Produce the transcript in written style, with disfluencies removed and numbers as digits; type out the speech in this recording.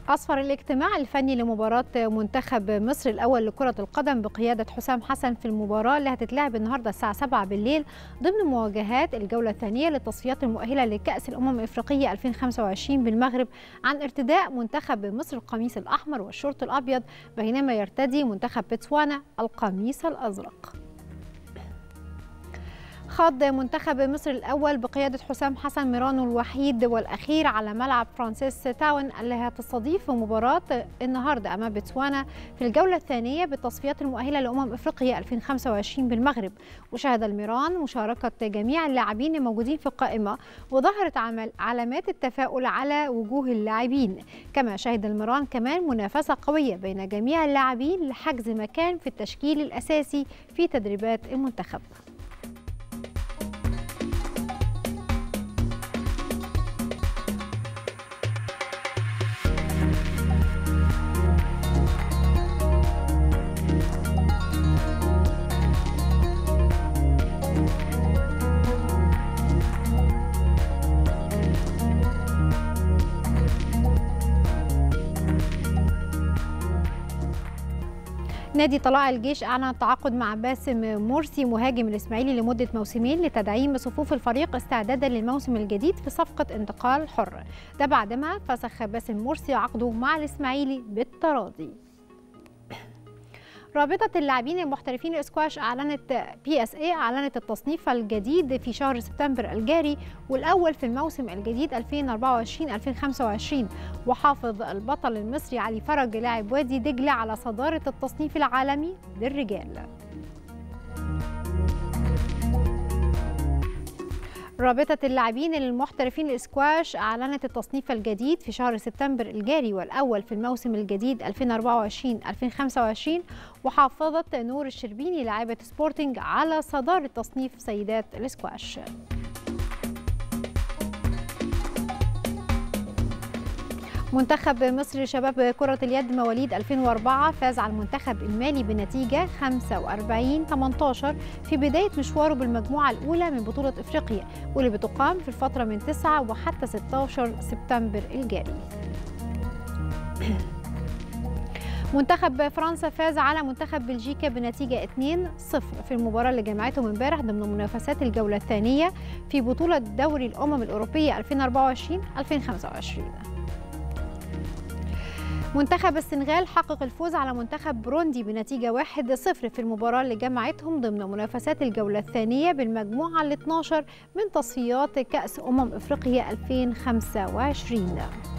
أسفر الاجتماع الفني لمباراة منتخب مصر الأول لكرة القدم بقيادة حسام حسن في المباراة اللي هتتلعب النهاردة الساعة 7 بالليل ضمن مواجهات الجولة الثانية للتصفيات المؤهلة لكأس الأمم الإفريقية 2025 بالمغرب عن ارتداء منتخب مصر القميص الأحمر والشورت الأبيض، بينما يرتدي منتخب بوتسوانا القميص الأزرق. خاض منتخب مصر الأول بقيادة حسام حسن ميرانو الوحيد والأخير على ملعب فرانسيس تاون اللي هتستضيف مباراة النهاردة أمام بوتسوانا في الجولة الثانية بالتصفيات المؤهلة لأمم إفريقيا 2025 بالمغرب. وشهد الميران مشاركة جميع اللاعبين الموجودين في القائمة، وظهرت علامات التفاؤل على وجوه اللاعبين. كما شهد الميران كمان منافسة قوية بين جميع اللاعبين لحجز مكان في التشكيل الأساسي في تدريبات المنتخب. نادي طلائع الجيش أعلن التعاقد مع باسم مرسي مهاجم الإسماعيلي لمدة موسمين لتدعيم صفوف الفريق استعدادا للموسم الجديد في صفقة انتقال حر، ده بعدما فسخ باسم مرسي عقده مع الإسماعيلي بالتراضي. رابطة اللاعبين المحترفين الاسكواش PSA أعلنت التصنيف الجديد في شهر سبتمبر الجاري والأول في الموسم الجديد 2024-2025، وحافظ البطل المصري علي فرج لاعب وادي دجلة على صدارة التصنيف العالمي للرجال. رابطة اللاعبين المحترفين الاسكواش أعلنت التصنيف الجديد في شهر سبتمبر الجاري والأول في الموسم الجديد 2024-2025، وحافظت نور الشربيني لاعبة سبورتنج على صدارة تصنيف سيدات الاسكواش. منتخب مصر لشباب كرة اليد مواليد 2004 فاز على المنتخب المالي بنتيجة 45-18 في بداية مشواره بالمجموعة الأولى من بطولة إفريقيا، واللي بتقام في الفترة من 9 وحتى 16 سبتمبر الجاري. منتخب فرنسا فاز على منتخب بلجيكا بنتيجة 2-0 في المباراة اللي جمعتهم امبارح ضمن منافسات الجولة الثانية في بطولة دوري الأمم الأوروبية 2024-2025. منتخب السنغال حقق الفوز على منتخب بروندي بنتيجة 1-0 في المباراة اللي جمعتهم ضمن منافسات الجولة الثانية بالمجموعة ال 12 من تصفيات كأس أمم إفريقيا 2025.